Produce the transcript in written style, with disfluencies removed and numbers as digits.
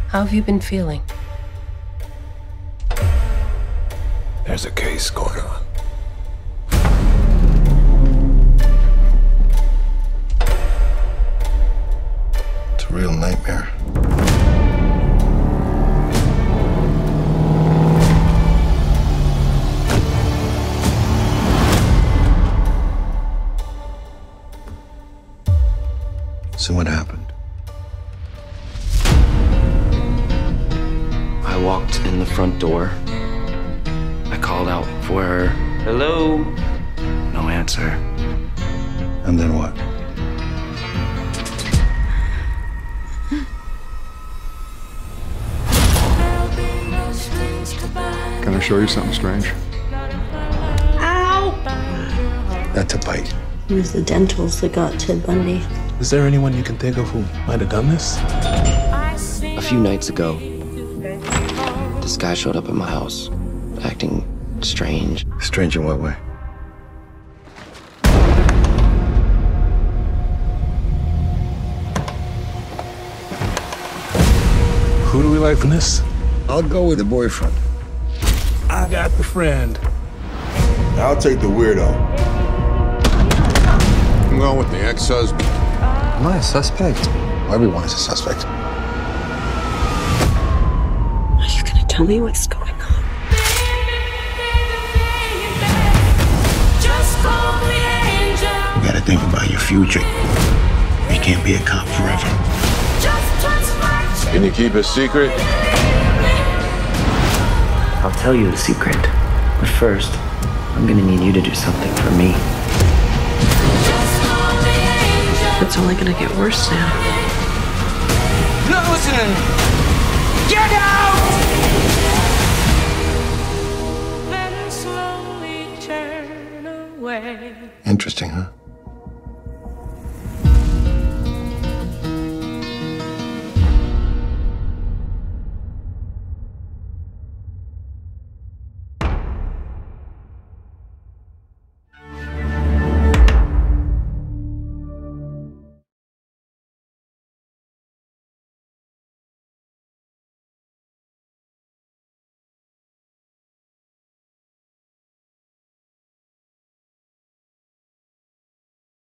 How have you been feeling? There's a case going on. It's a real nightmare. So what happened? I walked in the front door. I called out for her. Hello? No answer. And then what? Can I show you something strange? Ow! That's a bite. It was the dentals that got Ted Bundy. Is there anyone you can think of who might have done this? A few nights ago, this guy showed up at my house, acting strange. Strange in what way? Who do we like from this? I'll go with the boyfriend. I got the friend. I'll take the weirdo. I'm going with the ex-husband. Am I a suspect? Everyone is a suspect. Are you gonna tell me what's going on? You gotta think about your future. You can't be a cop forever. Can you keep a secret? I'll tell you the secret. But first, I'm gonna need you to do something for me. It's only gonna get worse now. Not listening! Get out! Then slowly turn away. Interesting, huh?